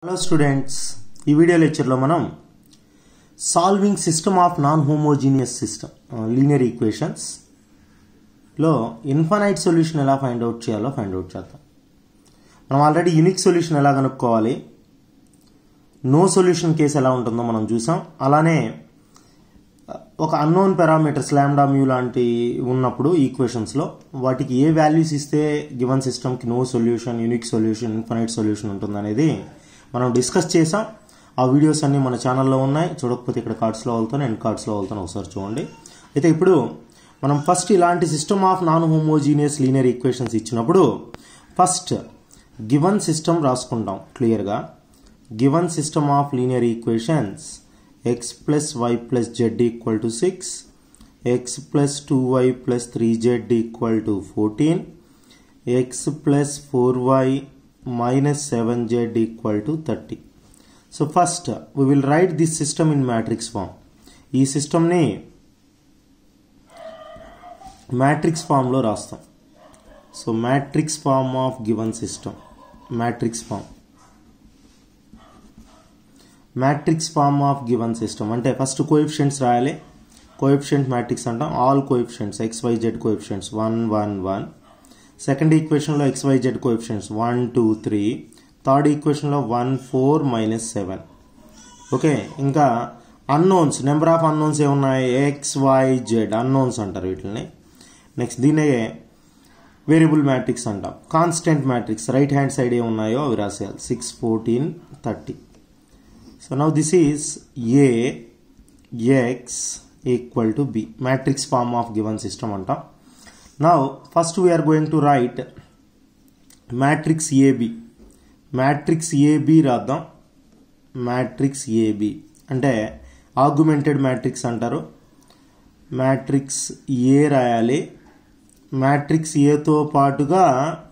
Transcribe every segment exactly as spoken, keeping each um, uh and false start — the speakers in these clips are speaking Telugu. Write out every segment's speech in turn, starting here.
హలో స్టూడెంట్స్, ఈ వీడియో లెక్చర్లో మనం solving system of non homogeneous system linear ఈక్వేషన్స్లో ఇన్ఫైనైట్ సొల్యూషన్ ఎలా ఫైండ్ అవుట్ చేయాలో ఫైండ్ అవుట్ చేద్దాం. మనం ఆల్రెడీ యూనిక్ సొల్యూషన్ ఎలా కనుక్కోవాలి, నో సొల్యూషన్ కేసు ఎలా ఉంటుందో మనం చూసాం. అలానే ఒక అన్నోన్ పారామీటర్స్ లాంబ్డా మ్యూ లాంటి ఉన్నప్పుడు ఈక్వేషన్స్లో వాటికి ఏ వాల్యూస్ ఇస్తే గివెన్ సిస్టమ్కి no solution, unique solution, infinite solution ఉంటుంది అనేది మనం డిస్కస్ చేసాం. ఆ వీడియోస్ అన్నీ మన ఛానల్లో ఉన్నాయి. చూడకపోతే ఇక్కడ కార్డ్స్లో వెళ్తాను, ఎండ్ కార్డ్స్లో వెళ్తాను, ఒకసారి చూడండి. అయితే ఇప్పుడు మనం ఫస్ట్ ఇలాంటి system of non homogeneous linear equations ఇచ్చినప్పుడు ఫస్ట్ గివెన్ సిస్టమ్ రాసుకుంటాం క్లియర్గా. Given system of linear equations x plus y plus z equal to six, x plus two y plus three z equal to fourteen, x plus four y minus seven z equal to thirty. So first we will write this system in matrix form. ఈ సిస్టమ్ ని matrix form లో రాస్తాం. So matrix form of given system, matrix form. Matrix form of given system అంటే ఫస్ట్ కోఎఫిషియంట్స్ రాయాలి. కోఎఫిషియంట్ మ్యాట్రిక్స్ అంటాం. All coefficients X Y Z coefficients one one one. Second ఈక్వేషన్లో X Y Z coefficients one two three. Third ఈక్వేషన్లో one four minus seven. Okay, ఇంకా అన్నోన్స్, నెంబర్ ఆఫ్ అన్నోన్స్ ఏమున్నాయి, ఎక్స్ వై జెడ్ అన్నోన్స్ అంటారు వీటిని. నెక్స్ట్ దీనే వేరియబుల్ మ్యాట్రిక్స్ అంటాం. Constant matrix right hand side ఏమున్నాయో అవి రాసేయాలి. Six fourteen thirty. So now this is A x equal to B, matrix form of given system anta. Now first we are going to write matrix A B. Matrix A B రాద్దాం. matrix A B అంటే augmented matrix అంటారు. matrix A రాయాలి. matrix A తో పాటుగా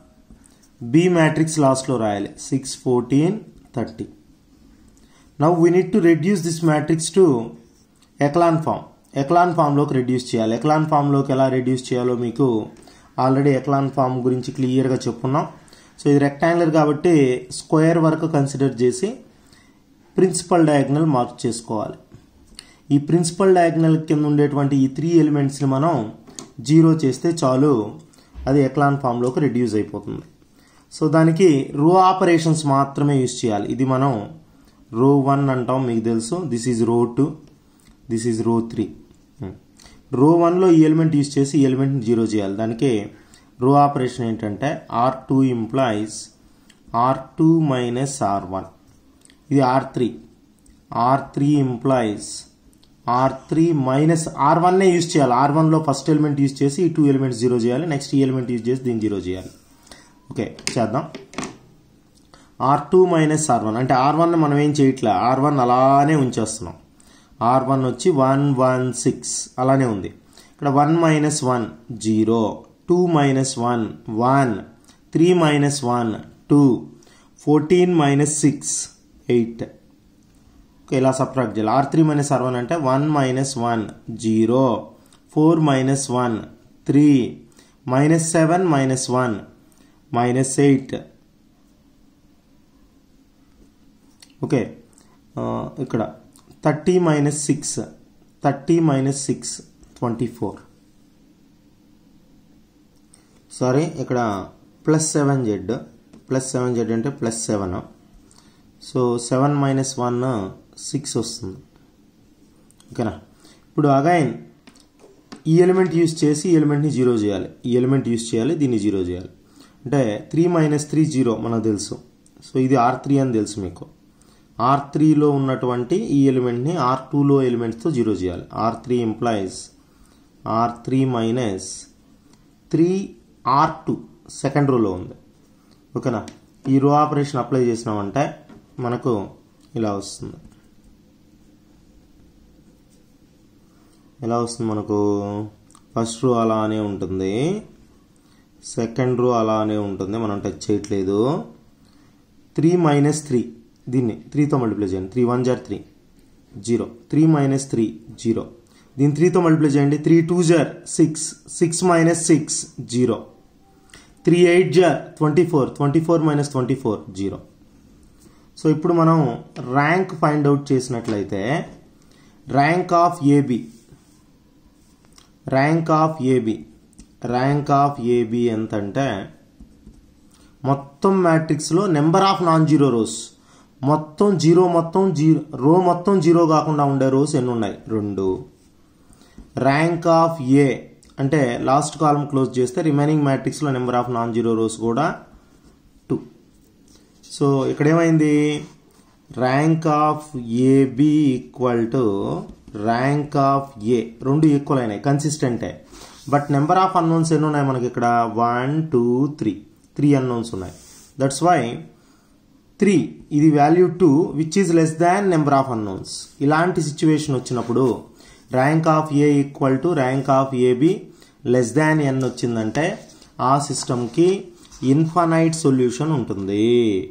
B matrix లాస్ట్ లో రాయాలి. Six fourteen thirty. Now we need to reduce this matrix to echelon form. echelon form లోకి రెడ్యూస్ చేయాలి. echelon form లోకి ఎలా రెడ్యూస్ చేయాలో మీకు ఆల్రెడీ echelon form గురించి క్లియర్గా చెప్పుకున్నాం. సో ఇది రెక్టాంగులర్ కాబట్టి స్క్వేర్ వరకు కన్సిడర్ చేసి ప్రిన్సిపల్ డయాగ్నల్ మార్క్ చేసుకోవాలి. ఈ ప్రిన్సిపల్ డయాగ్నల్ కింద ఉండేటువంటి ఈ త్రీ ఎలిమెంట్స్ని మనం జీరో చేస్తే చాలు, అది echelon form లోకి రెడ్యూస్ అయిపోతుంది. సో దానికి రో ఆపరేషన్స్ మాత్రమే యూజ్ చేయాలి. ఇది మనం రో వన్ అంటాం, మీకు తెలుసు. This is row two, this is row three. Row వన్లో ఈ ఎలిమెంట్ యూజ్ చేసి ఈ ఎలిమెంట్ని జీరో చేయాలి. దానికి రో ఆపరేషన్ ఏంటంటే R two implies R two minus R one. ఇది R three. R three implies R three minus R వన్నే యూజ్ చేయాలి. ఆర్ వన్లో ఫస్ట్ ఎలిమెంట్ యూజ్ చేసి ఈ టూ ఎలిమెంట్స్ జీరో చేయాలి. నెక్స్ట్ ఈ ఎలిమెంట్ యూజ్ చేసి దీన్ని జీరో చేయాలి. ఓకే, చేద్దాం. R two minus R one అంటే ఆర్ వన్ మనం ఏం చేయట్లే, ఆర్ వన్ అలానే ఉంచేస్తున్నాం. ఆర్ వన్ వచ్చి వన్ వన్ సిక్స్ అలానే ఉంది. ఇక్కడ one minus one zero, two minus one one, three minus one two, fourteen minus six eight. Okay, ఇలా సబ్ట్రాక్ట్ చేయాలి. R three minus R one అంటే one minus one zero, four minus one three, minus seven minus one minus eight. Okay, ఇక్కడ thirty minus six, thirty minus six twenty four. Sorry, ఇక్కడ plus seven Z, plus seven Z అంటే plus seven. So seven minus one six వస్తుంది. ఓకేనా, ఇప్పుడు అగైన్ ఈ ఎలిమెంట్ యూజ్ చేసి ఈ ఎలిమెంట్ని జీరో చేయాలి. ఈ ఎలిమెంట్ యూజ్ చేయాలి, దీన్ని జీరో చేయాలి. అంటే త్రీ మైనస్ త్రీ జీరో మనకు తెలుసు. సో ఇది ఆర్ త్రీ అని తెలుసు మీకు. ఆర్ త్రీలో ఉన్నటువంటి ఈ ఎలిమెంట్ని ఆర్ టూలో ఎలిమెంట్స్తో జీరో చేయాలి. R three implies R three minus three R two second రోలో ఉంది. ఓకేనా, ఈ రో ఆపరేషన్ అప్లై చేసినామంటే మనకు ఇలా వస్తుంది. ఎలా వస్తుంది మనకు, ఫస్ట్ రో అలానే ఉంటుంది, సెకండ్ రో అలానే ఉంటుంది, మనం టచ్ చేయట్లేదు. త్రీ మైనస్ త్రీ, దీన్ని త్రీతో మల్టిప్లై చేయండి. త్రీ వన్ జార్ three zero, three minus three zero. దీన్ని త్రీతో మల్టిప్లై చేయండి. త్రీ టూ జార్ six, six minus six zero. Three eight జార్ twenty four, twenty four minus twenty four zero. So ఇప్పుడు మనం ర్యాంక్ ఫైండ్ అవుట్ చేసినట్లయితే rank of AB rank of AB rank of AB ఎంత అంటే మొత్తం మ్యాట్రిక్స్లో number of non zero rows మొత్తం జీరో మొత్తం జీరో రో మొత్తం జీరో కాకుండా ఉండే రోస్ ఎన్ని ఉన్నాయి రెండు. ర్యాంక్ ఆఫ్ ఏ అంటే లాస్ట్ కాలం క్లోజ్ చేస్తే రిమైనింగ్ మ్యాట్రిక్స్లో number of non zero rows కూడా టూ. సో ఇక్కడ ఏమైంది rank of AB equal to rank of A రెండు ఈక్వల్ అయినాయి కన్సిస్టెంటే. బట్ నెంబర్ ఆఫ్ అన్నోన్స్ ఎన్ని ఉన్నాయి మనకి ఇక్కడ one two three three unknowns ఉన్నాయి. దట్స్ వై త్రీ ఇది value two which is less than number of unknowns. ఇలాంటి సిచ్యువేషన్ వచ్చినప్పుడు rank of A equal to rank of AB less than N వచ్చిందంటే ఆ సిస్టమ్కి ఇన్ఫనైట్ సొల్యూషన్ ఉంటుంది.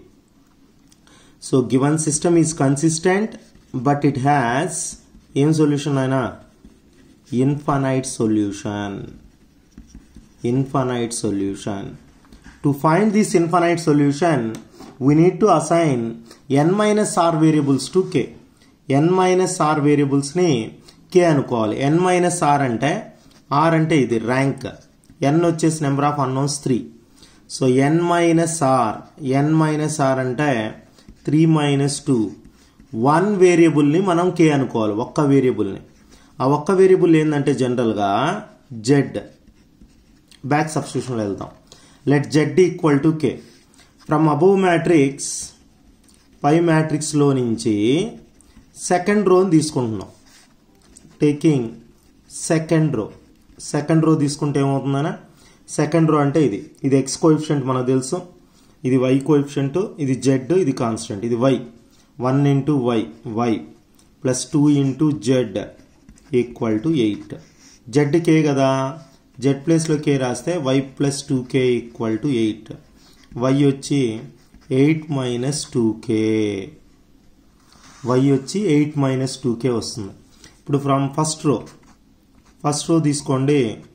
So given system is consistent but it has ఏం సొల్యూషన్ అయినా infinite solution. Infinite solution. To find this infinite solution we need to assign n minus r variables to k. n minus r variables ని k అనుకోవాలి. n minus r అంటే r అంటే ఇది ర్యాంక్, n వచ్చేసి number of unknowns three. So n minus r n minus r అంటే త్రీ మైనస్ టూ. వన్ వేరియబుల్ని మనం k అనుకోవాలి, ఒక్క వేరియబుల్ని. ఆ ఒక్క వేరియబుల్ ఏంటంటే జనరల్గా z. బ్యాక్ సబ్స్టిట్యూషన్లో వెళ్తాం. Let z equal to k. From above matrix పై మ్యాట్రిక్స్లో నుంచి సెకండ్ రోని తీసుకుంటున్నాం. Taking second row second row తీసుకుంటే ఏమవుతుందనా సెకండ్ రో అంటే ఇది ఇది ఎక్స్ కోఎఫిషియంట్ మనకు తెలుసు, ఇది వై కోఎఫిషియంట్, ఇది జెడ్, ఇది కాన్స్టెంట్, ఇది Y. One into Y Y plus two into Z equal to eight. Z K కదా, జెడ్ ప్లేస్లో కే రాస్తే Y plus two K equal to eight. Y వచ్చి eight minus two K Y వచ్చి ఎయిట్ మైనస్ టూ కే వస్తుంది. ఇప్పుడు from first row first row తీసుకోండి.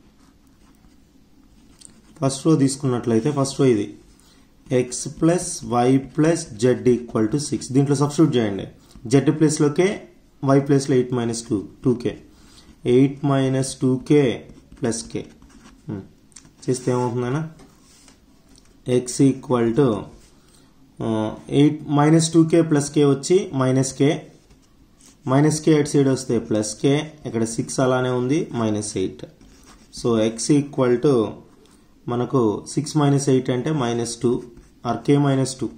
ఫస్ట్ రో తీసుకున్నట్లయితే ఫస్ట్ రో ఇది X plus Y plus Z equal to six. దీంట్లో సబ్స్టిట్యూట్ చేయండి. జెడ్ ప్లేస్లో కే, వై ప్లేస్లో eight minus two two K eight minus two K plus K చేస్తే ఏమవుతుందన్నా X equal to eight minus two K plus K వచ్చి మైనస్ కే, మైనస్ కే అటు సైడ్ వస్తే ప్లస్ కే, ఇక్కడ సిక్స్ అలానే ఉంది minus eight. So X equal to మనకు సిక్స్ మైనస్ ఎయిట్ అంటే minus two or K minus two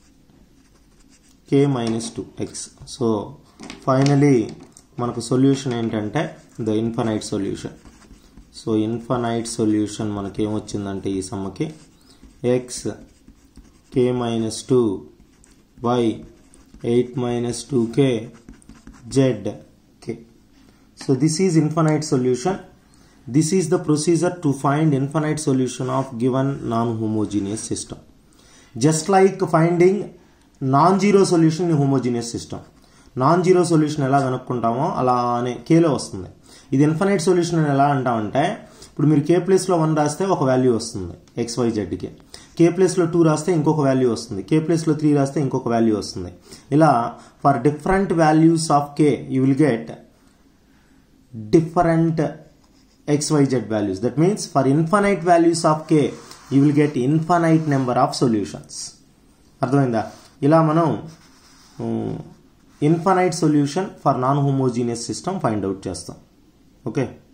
K minus two X. So finally మనకు సొల్యూషన్ ఏంటంటే the infinite solution. So infinite solution మనకి ఏమొచ్చిందంటే ఈ సమ్మకి x k minus two y eight minus two k z k. So this is infinite solution. This is the procedure to find infinite solution of given non-homogeneous system. Just like finding non-zero solution in homogeneous system. Non-zero solution ఎలా కనుక్కుంటామో అలానే కేలో వస్తుంది. ఇది ఇన్ఫినైట్ సొల్యూషన్ అని ఎలా అంటామంటే ఇప్పుడు మీరు కే ప్లేస్లో వన్ రాస్తే ఒక వాల్యూ వస్తుంది ఎక్స్ వై జెడ్కి, కే ప్లేస్లో టూ రాస్తే ఇంకొక వాల్యూ వస్తుంది, కే ప్లేస్లో త్రీ రాస్తే ఇంకొక వాల్యూ వస్తుంది. ఇలా for different values of K you will get different X Y Z values. That means for infinite values of K you will get infinite number of solutions. అర్థమైందా? ఇలా మనం infinite solution for non homogeneous system find out చేస్తాం. ఓకే.